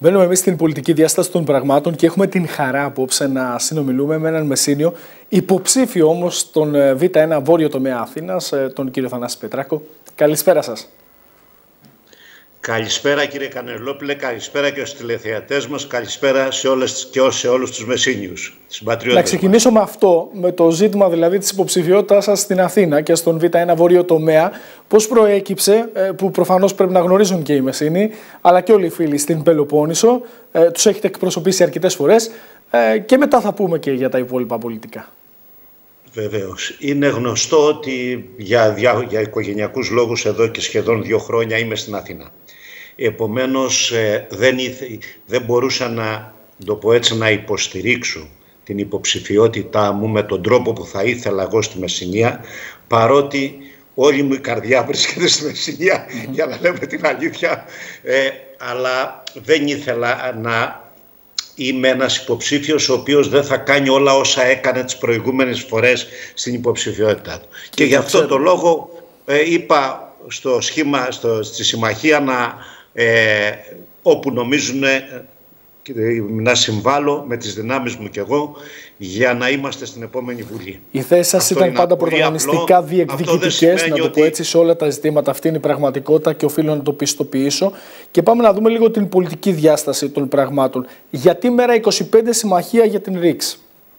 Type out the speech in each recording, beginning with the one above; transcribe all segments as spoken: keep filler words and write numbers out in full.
Μπαίνουμε εμείς στην πολιτική διάσταση των πραγμάτων και έχουμε την χαρά απόψε να συνομιλούμε με έναν Μεσσήνιο, υποψήφιο όμως στον Β ένα βόρειο τομέα Αθήνας, τον κύριο Θανάση Πετράκο. Καλησπέρα σας. Καλησπέρα κύριε Κανελόπουλε, καλησπέρα και στους τηλεθεατές μας, καλησπέρα σε όλες και σε όλους τους Μεσσήνιους, συμπατριώτες. Να ξεκινήσω μας. με αυτό, με το ζήτημα δηλαδή της υποψηφιότητας σας στην Αθήνα και στον Β ένα βόρειο τομέα. Πώς προέκυψε, που προφανώς πρέπει να γνωρίζουν και οι Μεσσήνοι, αλλά και όλοι οι φίλοι στην Πελοπόννησο, τους έχετε εκπροσωπήσει αρκετές φορές και μετά θα πούμε και για τα υπόλοιπα πολιτικά. Βεβαίως. Είναι γνωστό ότι για, για, για οικογενειακούς λόγους εδώ και σχεδόν δύο χρόνια είμαι στην Αθήνα. Επομένως ε, δεν, ήθε, δεν μπορούσα να, το πω έτσι, να υποστηρίξω την υποψηφιότητά μου με τον τρόπο που θα ήθελα εγώ στη Μεσσηνία, παρότι όλη μου η καρδιά βρίσκεται στη Μεσσηνία, mm-hmm. για να λέμε την αλήθεια, ε, αλλά δεν ήθελα να είμαι ένας υποψήφιος ο οποίος δεν θα κάνει όλα όσα έκανε τις προηγούμενες φορές στην υποψηφιότητά του. Και, και γι' αυτό το λόγο ε, είπα στο σχήμα, στο, στη συμμαχία να, ε, όπου νομίζουν ε, να συμβάλλω με τις δυνάμεις μου κι εγώ για να είμαστε στην επόμενη Βουλή. Οι θέσεις σας ήταν πάντα πρωταγωνιστικά διεκδικητικές, να το πω έτσι, σε όλα τα ζητήματα. Αυτή είναι η πραγματικότητα και οφείλω να το πιστοποιήσω. Και πάμε να δούμε λίγο την πολιτική διάσταση των πραγμάτων. Γιατί μέρα είκοσι πέντε συμμαχία για την ΡΙΚΣ?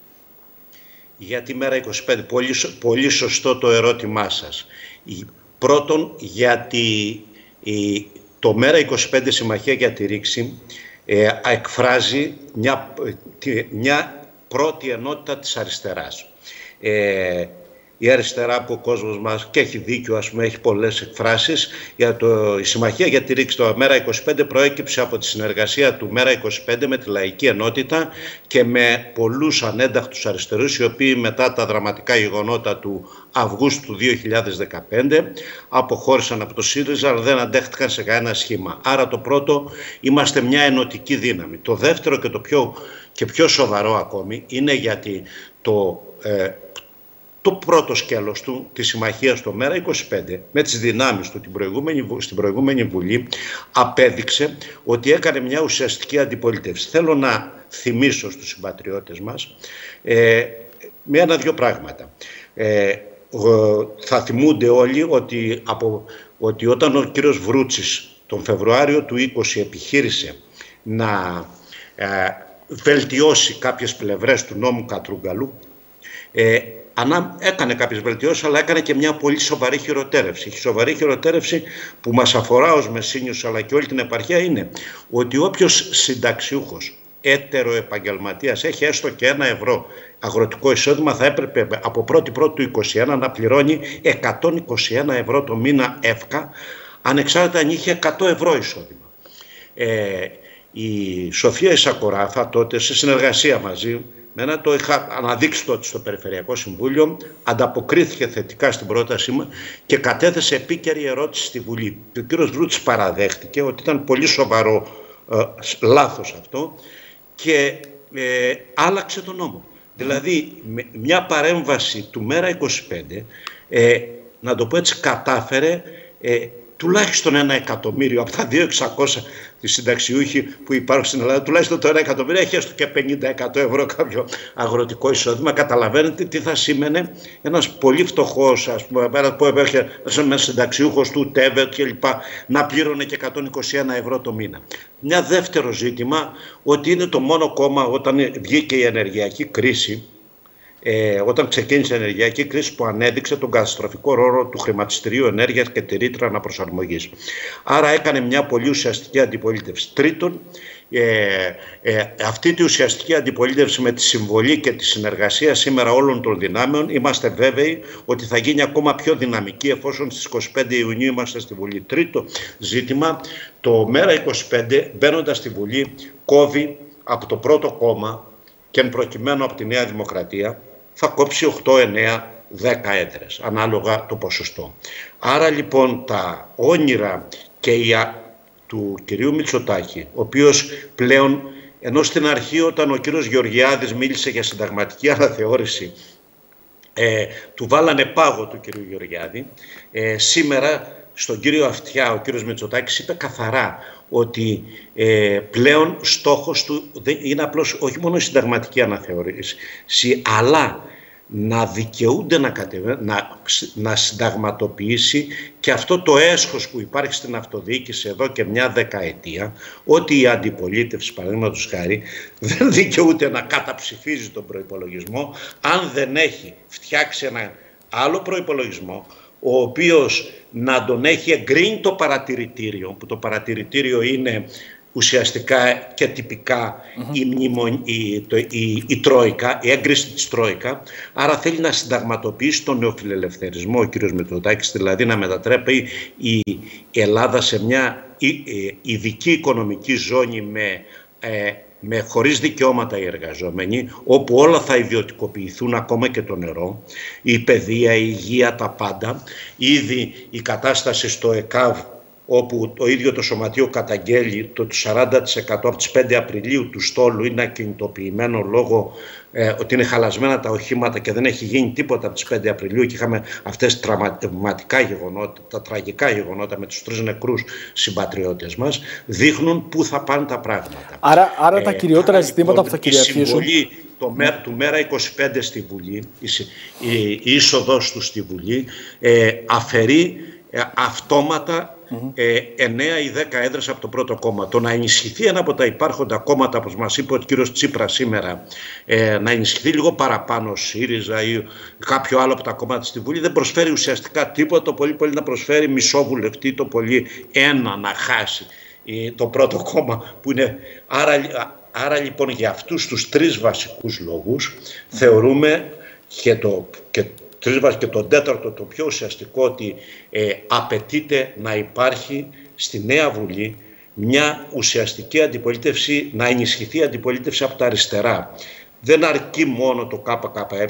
Γιατί μέρα είκοσι πέντε, πολύ, πολύ σωστό το ερώτημά σας. Πρώτον, γιατί η, το μέρα είκοσι πέντε συμμαχία για τη ΡΙΚΣ ε, εκφράζει μια, μια πρώτη ενότητα της αριστεράς. Ε, η αριστερά που ο κόσμος μας, και έχει δίκιο, ας πούμε, έχει πολλές εκφράσεις, για το, η συμμαχία για τη ΡΙΚΣ το μέρα είκοσι πέντε προέκυψε από τη συνεργασία του μέρα είκοσι πέντε με τη Λαϊκή Ενότητα και με πολλούς ανένταχτους αριστερούς, οι οποίοι μετά τα δραματικά γεγονότα του Αυγούστου του δύο χιλιάδες δεκαπέντε αποχώρησαν από το ΣΥΡΙΖΑ, αλλά δεν αντέχτηκαν σε κανένα σχήμα. Άρα το πρώτο, είμαστε μια ενωτική δύναμη. Το δεύτερο και το πιο, και πιο σοβαρό ακόμη είναι γιατί το ε, το πρώτο σκέλος του, της συμμαχίας στο μέρα είκοσι πέντε, με τις δυνάμεις του την προηγούμενη, στην προηγούμενη Βουλή, απέδειξε ότι έκανε μια ουσιαστική αντιπολίτευση. Θέλω να θυμίσω στους συμπατριώτες μας ε, με ένα-δυο πράγματα. Ε, θα θυμούνται όλοι ότι, από, ότι όταν ο κύριος Βρούτσης τον Φεβρουάριο του είκοσι επιχείρησε να ε, βελτιώσει κάποιες πλευρές του νόμου Κατρούγκαλου, ε, Ανά, έκανε κάποιες βελτιώσεις, αλλά έκανε και μια πολύ σοβαρή χειροτέρευση. Η σοβαρή χειροτέρευση που μας αφορά ως Μεσσήνιους αλλά και όλη την επαρχία είναι ότι όποιος συνταξιούχος έτερο επαγγελματίας έχει έστω και ένα ευρώ αγροτικό εισόδημα θα έπρεπε από πρώτη πρώτη του είκοσι ένα να πληρώνει εκατόν είκοσι ένα ευρώ το μήνα εύκα, ανεξάρτητα αν είχε εκατό ευρώ εισόδημα. Ε, η Σοφία Ισακοράφα τότε, σε συνεργασία μαζί Μένα το είχα αναδείξει τότε στο Περιφερειακό Συμβούλιο, ανταποκρίθηκε θετικά στην πρότασή μου και κατέθεσε επίκαιρη ερώτηση στη Βουλή. Και ο κύριος Βρούτσης παραδέχτηκε ότι ήταν πολύ σοβαρό ε, λάθος αυτό και ε, άλλαξε τον νόμο. Δηλαδή, με μια παρέμβαση του μέρα είκοσι πέντε, ε, να το πω έτσι, κατάφερε ε, τουλάχιστον ένα εκατομμύριο από τα δύο χιλιάδες εξακόσια τη συνταξιούχοι που υπάρχουν στην Ελλάδα, τουλάχιστον το ένα εκατομμύριο έχει έστω και πενήντα εκατό ευρώ κάποιο αγροτικό εισόδημα. Καταλαβαίνετε τι θα σήμαινε ένας πολύ φτωχός, ας πούμε, που έπαιρχε ένας συνταξιούχος του ΤΕΒΕΤ κλπ. Να πλήρωνε και εκατόν είκοσι ένα ευρώ το μήνα. Μια δεύτερο ζήτημα, ότι είναι το μόνο κόμμα όταν βγήκε η ενεργειακή κρίση. Ε, όταν ξεκίνησε η ενεργειακή κρίση που ανέδειξε τον καταστροφικό ρόλο του χρηματιστηρίου ενέργειας και τη ρήτρα αναπροσαρμογής. Άρα έκανε μια πολύ ουσιαστική αντιπολίτευση. Τρίτον, ε, ε, αυτή τη ουσιαστική αντιπολίτευση με τη συμβολή και τη συνεργασία σήμερα όλων των δυνάμεων είμαστε βέβαιοι ότι θα γίνει ακόμα πιο δυναμική εφόσον στις είκοσι πέντε Ιουνίου είμαστε στη Βουλή. Τρίτο ζήτημα, το μέρα είκοσι πέντε μπαίνοντας στη Βουλή κόβει από το πρώτο κόμμα και εν προκειμένου από τη Νέα Δημοκρατία θα κόψει οκτώ, εννέα, δέκα έδρες, ανάλογα το ποσοστό. Άρα λοιπόν τα όνειρα και η, του κυρίου Μητσοτάκη, ο οποίος πλέον, ενώ στην αρχή όταν ο κύριος Γεωργιάδης μίλησε για συνταγματική αναθεώρηση, ε, του βάλανε πάγο του κυρίου Γεωργιάδη, ε, σήμερα στον κύριο Αυτιά, ο κύριος Μητσοτάκης είπε καθαρά ότι ε, πλέον στόχος του δεν είναι απλώς όχι μόνο η συνταγματική αναθεώρηση, αλλά να δικαιούνται να, κατεβα... να, να συνταγματοποιήσει και αυτό το έσχος που υπάρχει στην αυτοδιοίκηση εδώ και μια δεκαετία, ότι η αντιπολίτευση, παραδείγματος χάρη, δεν δικαιούται να καταψηφίζει τον προϋπολογισμό αν δεν έχει φτιάξει ένα άλλο προϋπολογισμό, ο οποίος να τον έχει εγκρίνει το παρατηρητήριο, που το παρατηρητήριο είναι ουσιαστικά και τυπικά mm-hmm. η, μνημο... η, το, η, η Τρόικα, η έγκριση της Τρόικα. Άρα θέλει να συνταγματοποιήσει τον νεοφιλελευθερισμό ο κύριος Μητσοτάκης, δηλαδή να μετατρέπει η Ελλάδα σε μια ειδική οικονομική ζώνη με, ε, με χωρίς δικαιώματα οι εργαζόμενοι, όπου όλα θα ιδιωτικοποιηθούν, ακόμα και το νερό, η παιδεία, η υγεία, τα πάντα. Ήδη η κατάσταση στο ΕΚΑΒ, όπου το ίδιο το Σωματείο καταγγέλει το σαράντα τοις εκατό από τις πέντε Απριλίου του στόλου είναι ακινητοποιημένο λόγω ε, ότι είναι χαλασμένα τα οχήματα και δεν έχει γίνει τίποτα από τις πέντε Απριλίου και είχαμε αυτές τα τραυματικά γεγονότα, τα τραγικά γεγονότα με τους τρεις νεκρούς συμπατριώτες μας, δείχνουν πού θα πάνε τα πράγματα. Άρα, άρα τα κυριότερα ε, ζητήματα λοιπόν, που θα κυριαρχήσουν... Η συμβολή το μέρα, του Μέρα είκοσι πέντε στη Βουλή, η, η, η είσοδος του στη Βουλή, ε, αφαιρεί ε, αυτόματα Mm-hmm. Ε, εννέα ή δέκα έδρες από το πρώτο κόμμα. Το να ενισχυθεί ένα από τα υπάρχοντα κόμματα, όπως μας είπε ο κύριος Τσίπρας σήμερα, ε, να ενισχυθεί λίγο παραπάνω ο ΣΥΡΙΖΑ ή κάποιο άλλο από τα κόμματα στη Βουλή, δεν προσφέρει ουσιαστικά τίποτα. Το πολύ πολύ να προσφέρει μισό βουλευτή, το πολύ ένα να χάσει ε, το πρώτο κόμμα που είναι. Άρα, άρα λοιπόν για αυτούς τους τρεις βασικούς λόγους mm-hmm. θεωρούμε και το. Και και τον τέταρτο, το πιο ουσιαστικό, ότι ε, απαιτείται να υπάρχει στη Νέα Βουλή μια ουσιαστική αντιπολίτευση, να ενισχυθεί η αντιπολίτευση από τα αριστερά. Δεν αρκεί μόνο το ΚΚΕ,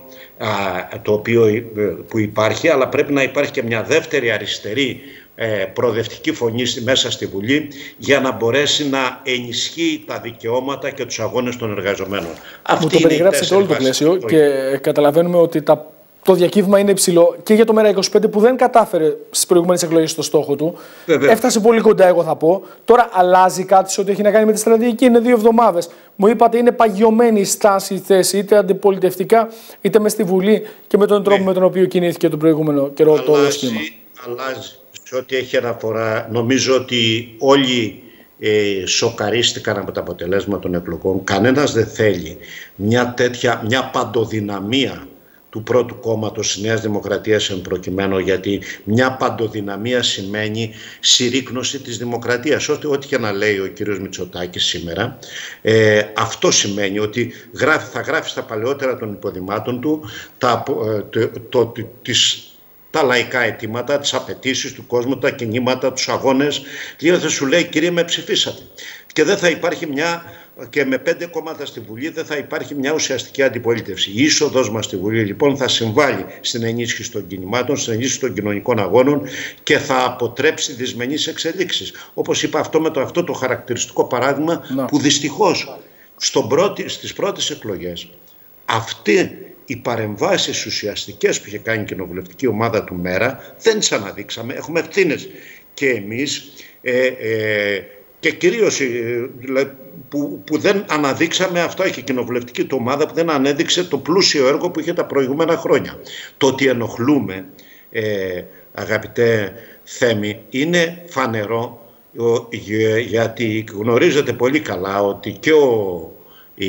το οποίο που υπάρχει, αλλά πρέπει να υπάρχει και μια δεύτερη αριστερή ε, προοδευτική φωνή μέσα στη Βουλή, για να μπορέσει να ενισχύει τα δικαιώματα και τους αγώνες των εργαζομένων. Μου το περιγράψετε όλο το πλαίσιο και καταλαβαίνουμε ότι τα το διακύβημα είναι υψηλό και για το Μέρα είκοσι πέντε που δεν κατάφερε στις προηγούμενες εκλογές στο στόχο του. Βέβαια. Έφτασε πολύ κοντά, εγώ θα πω. Τώρα αλλάζει κάτι σε ό,τι έχει να κάνει με τη στρατηγική. Είναι δύο εβδομάδες. Μου είπατε είναι παγιωμένη η στάση, η θέση, είτε αντιπολιτευτικά, είτε μες στη Βουλή και με τον τρόπο ναι. με τον οποίο κινήθηκε τον προηγούμενο καιρό αλλάζει, το όλο σχήμα. Αλλάζει σε ό,τι έχει αναφορά. Νομίζω ότι όλοι ε, σοκαρίστηκαν από τα αποτελέσματα των εκλογών. Κανένας δεν θέλει μια τέτοια, μια παντοδυναμία του πρώτου κόμματος της Νέας Δημοκρατίας εν προκειμένου, γιατί μια παντοδυναμία σημαίνει συρρίκνωση της δημοκρατίας. Ό,τι, ό,τι και να λέει ο κύριος Μητσοτάκης σήμερα, ε, αυτό σημαίνει ότι γράφει, θα γράφει στα παλαιότερα των υποδημάτων του τα, το, το, το, τις, τα λαϊκά αιτήματα, τις απαιτήσεις του κόσμου, τα κινήματα, τους αγώνες, και θα σου λέει, κύριε, με ψηφίσατε. Και δεν θα υπάρχει μια... και με πέντε κόμματα στη Βουλή δεν θα υπάρχει μια ουσιαστική αντιπολίτευση. Η είσοδος μας στη Βουλή λοιπόν θα συμβάλλει στην ενίσχυση των κινημάτων, στην ενίσχυση των κοινωνικών αγώνων και θα αποτρέψει δυσμενείς εξελίξεις. Όπως είπα, αυτό με το, αυτό το χαρακτηριστικό παράδειγμα no. που δυστυχώς στον πρώτη, στις πρώτες εκλογές αυτή οι παρεμβάσεις ουσιαστικές που είχε κάνει η κοινοβουλευτική ομάδα του Μέρα δεν τις αναδείξαμε. Έχουμε ευθύνες και εμείς ε, ε, και κυρίως που, που δεν αναδείξαμε, αυτό έχει η κοινοβουλευτική του ομάδα που δεν ανέδειξε το πλούσιο έργο που είχε τα προηγούμενα χρόνια. Το ότι ενοχλούμε, ε, αγαπητέ Θέμη, είναι φανερό, γιατί γνωρίζετε πολύ καλά ότι και ο, η,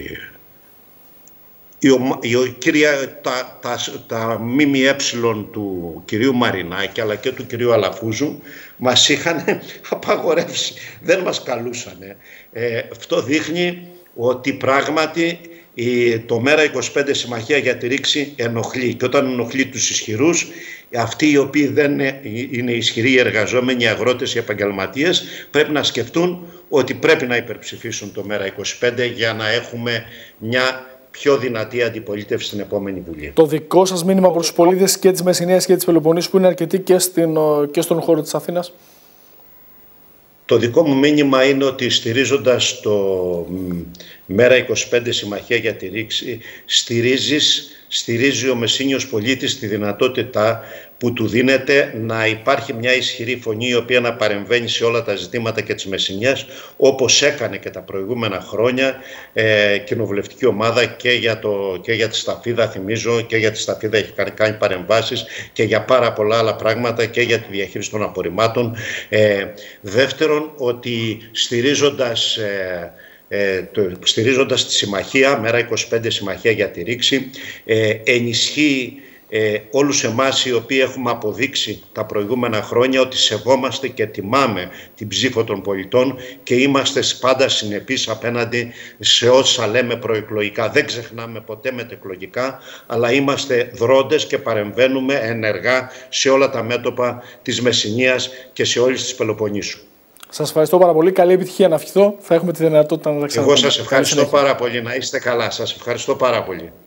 η, η, η κυρία, τα, τα, τα ΜΜΕ του κυρίου Μαρινάκη αλλά και του κυρίου Αλαφούζου μας είχαν απαγορεύσει, δεν μας καλούσανε. Ε, αυτό δείχνει ότι πράγματι η, το Μέρα είκοσι πέντε Συμμαχία για τη Ρήξη ενοχλεί. Και όταν ενοχλεί τους ισχυρούς, αυτοί οι οποίοι δεν είναι ισχυροί, οι εργαζόμενοι, οι αγρότες, οι επαγγελματίες, πρέπει να σκεφτούν ότι πρέπει να υπερψηφίσουν το Μέρα είκοσι πέντε για να έχουμε μια πιο δυνατή αντιπολίτευση στην επόμενη Βουλή. Το δικό σας μήνυμα προς τους πολίτες και της Μεσσηνίας και της Πελοποννήσου, που είναι αρκετοί και, στην, και στον χώρο της Αθήνας? Το δικό μου μήνυμα είναι ότι στηρίζοντας το Μέρα είκοσι πέντε Συμμαχία για τη Ρήξη, στηρίζεις στηρίζει ο Μεσσήνιος πολίτης τη δυνατότητα που του δίνεται να υπάρχει μια ισχυρή φωνή η οποία να παρεμβαίνει σε όλα τα ζητήματα και τις Μεσσηνιές, όπως έκανε και τα προηγούμενα χρόνια ε, κοινοβουλευτική ομάδα και για, το, και για τη Σταφίδα, θυμίζω, και για τη Σταφίδα έχει κάνει, κάνει παρεμβάσεις και για πάρα πολλά άλλα πράγματα και για τη διαχείριση των απορριμμάτων. Ε, δεύτερον, ότι στηρίζοντας... Ε, Ε, το, στηρίζοντας τη συμμαχία, Μέρα είκοσι πέντε Συμμαχία για τη Ρήξη, ε, ενισχύει ε, όλους εμάς οι οποίοι έχουμε αποδείξει τα προηγούμενα χρόνια ότι σεβόμαστε και τιμάμε την ψήφο των πολιτών και είμαστε πάντα συνεπείς απέναντι σε όσα λέμε προεκλογικά. Δεν ξεχνάμε ποτέ μετεκλογικά, αλλά είμαστε δρόντες και παρεμβαίνουμε ενεργά σε όλα τα μέτωπα της Μεσσηνίας και σε όλες τις Πελοποννήσου. Σας ευχαριστώ πάρα πολύ. Καλή επιτυχία να ευχηθώ. Θα έχουμε τη δυνατότητα να τα ξαναπούμε. Εγώ σας ευχαριστώ πάρα πολύ. Να είστε καλά. Σας ευχαριστώ πάρα πολύ.